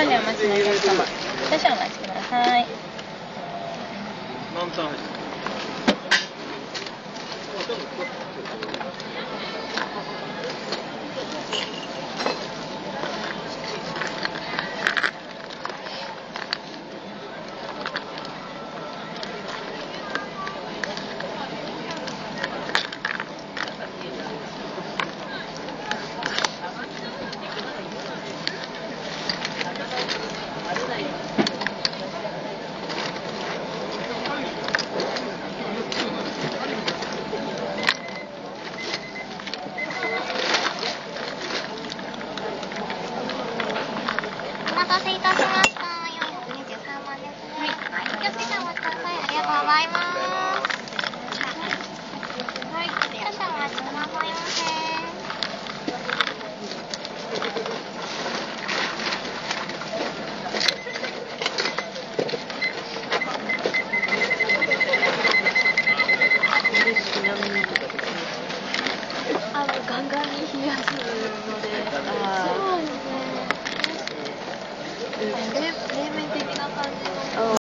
番にお待ちのお客様、少々お待ちください。 何単位？ お待たせいたしました。423番ですね。はい、気をつけてお待ちください。ありがとうございます。はい、少々お待ちくださいませ。 ガンガンに冷やすので、そう